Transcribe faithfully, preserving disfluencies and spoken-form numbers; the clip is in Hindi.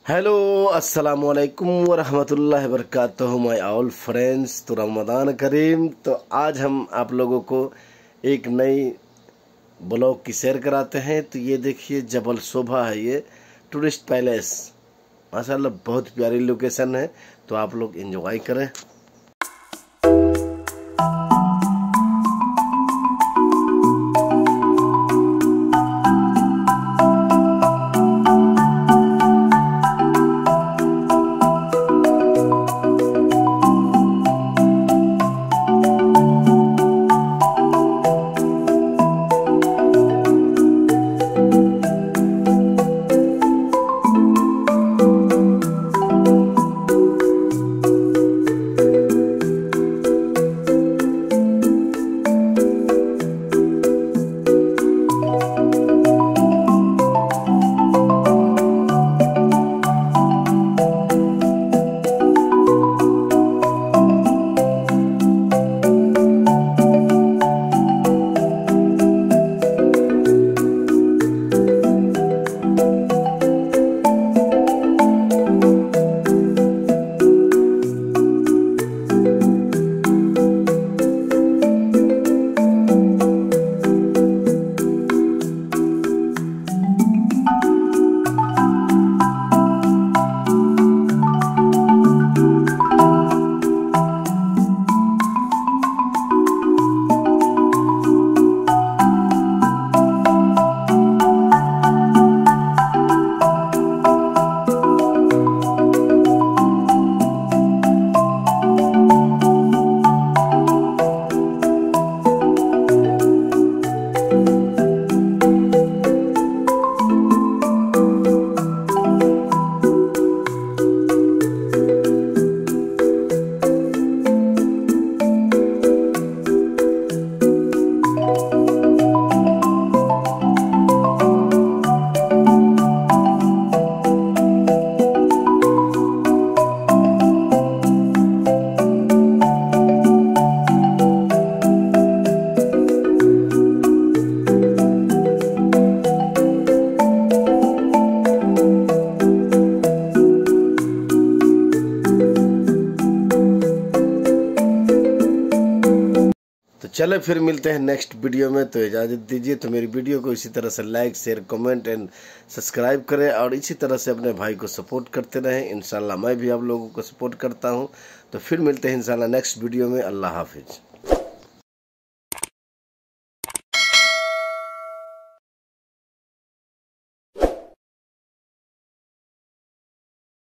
हेलो अस्सलाम वालेकुम व रहमतुल्लाहि व बरकातुहू माय ऑल फ्रेंड्स। तो रमज़ान करीम। तो आज हम आप लोगों को एक नई ब्लॉग की शेयर कराते हैं। तो ये देखिए जबल शोभा है, ये टूरिस्ट पैलेस, माशाल्लाह बहुत प्यारी लोकेशन है। तो आप लोग एंजॉय करें। चले फिर मिलते हैं नेक्स्ट वीडियो में। तो इजाज़त दीजिए। तो मेरी वीडियो को इसी तरह से like share comment and subscribe करें और इसी तरह से अपने भाई को सपोर्ट करते रहें। इंशाल्लाह मैं भी आप लोगों को सपोर्ट करता हूं। तो फिर मिलते हैं इंशाल्लाह नेक्स्ट वीडियो में। अल्लाह हाफिज।